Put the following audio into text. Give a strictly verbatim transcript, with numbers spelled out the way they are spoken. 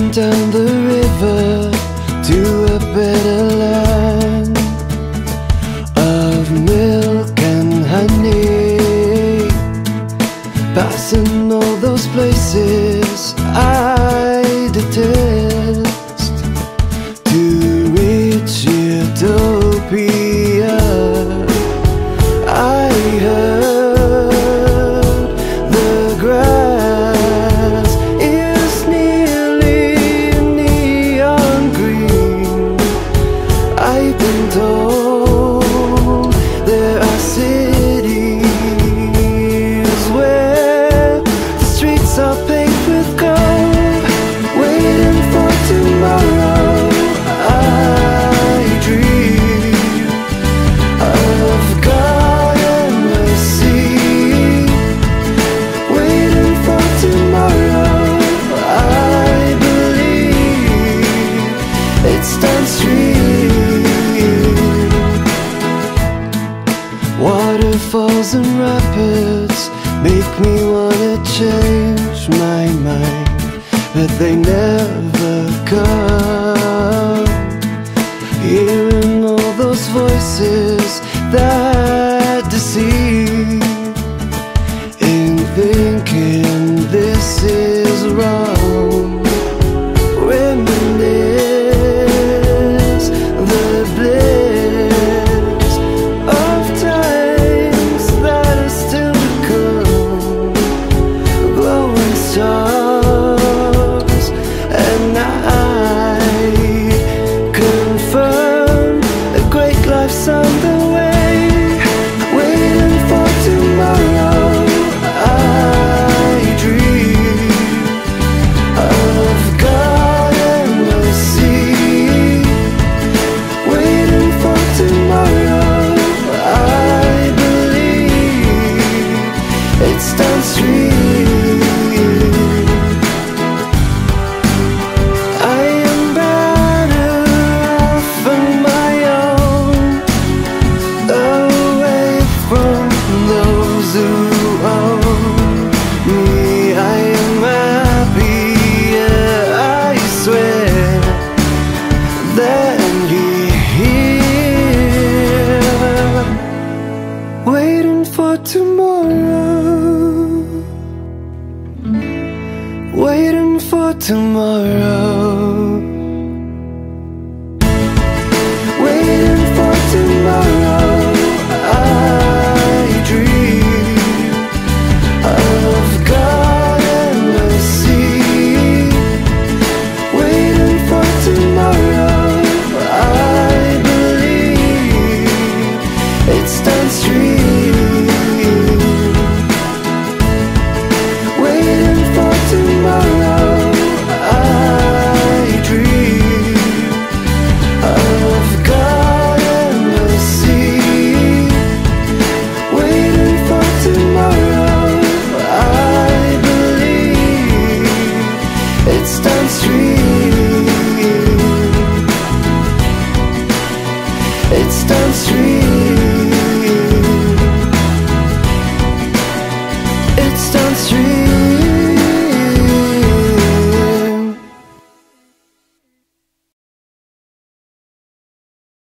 Sailing down the river to a better land of milk and honey, passing all those places I detest to reach utopia. I heard the grass is nearly neon green. I've been told there are cities where the streets are paved with gold, waiting for tomorrow. I dream of God and mercy, waiting for tomorrow. I believe it's downstream. Waterfalls and rapids make me wanna change my mind, but they never come. Hearing all those voices that deceive, and thinking this is wrong. Reminisce the bliss of times that are still to come. Glowing stars and night confirm a great life's on the way, waiting for tomorrow. I dream of God and mercy, waiting for tomorrow. I believe it's downstream. I am better off on my own, away from those who own me. I am happier, I swear, than here, waiting for tomorrow, waiting for tomorrow, waiting for tomorrow. I dream of God and mercy, waiting for tomorrow. I believe it's downstream, waiting for tomorrow. I dream of God and mercy, waiting for tomorrow. I believe it's downstream, it's downstream.